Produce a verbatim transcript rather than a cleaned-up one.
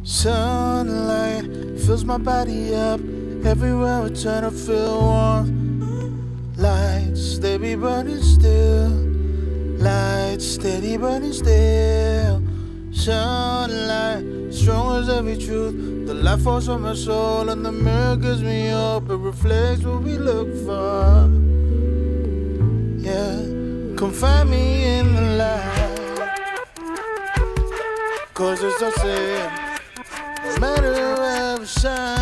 Sunlight fills my body up. Everywhere I turn I feel warm. Lights, they be burning still. Lights, steady burning still. Sunlight, strong as every truth. The light falls on my soul and the mirror gives me hope. It reflects what we look for. Yeah, come find me in the light, 'cause it's the same, no matter where we shine.